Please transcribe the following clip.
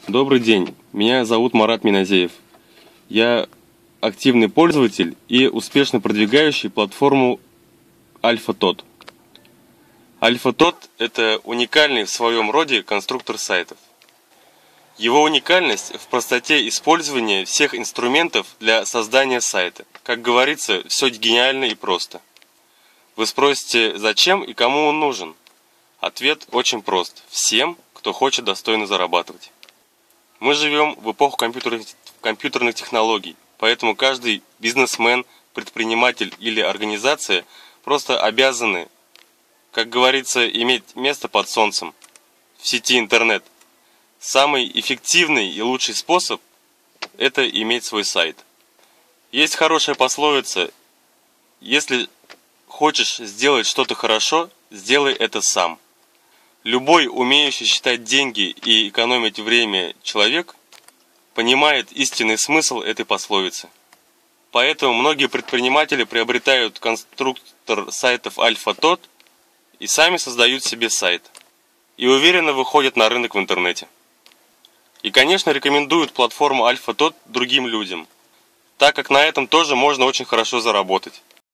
Добрый день, меня зовут Марат Миназеев. Я активный пользователь и успешно продвигающий платформу AlphaTod. AlphaTod – это уникальный в своем роде конструктор сайтов. Его уникальность в простоте использования всех инструментов для создания сайта. Как говорится, все гениально и просто. Вы спросите, зачем и кому он нужен? Ответ очень прост. Всем, кто хочет достойно зарабатывать. Мы живем в эпоху компьютерных технологий, поэтому каждый бизнесмен, предприниматель или организация просто обязаны, как говорится, иметь место под солнцем в сети интернет. Самый эффективный и лучший способ – это иметь свой сайт. Есть хорошая пословица: если хочешь сделать что-то хорошо, сделай это сам. Любой, умеющий считать деньги и экономить время человек, понимает истинный смысл этой пословицы. Поэтому многие предприниматели приобретают конструктор сайтов AlphaTod и сами создают себе сайт. И уверенно выходят на рынок в интернете. И, конечно, рекомендуют платформу AlphaTod другим людям, так как на этом тоже можно очень хорошо заработать.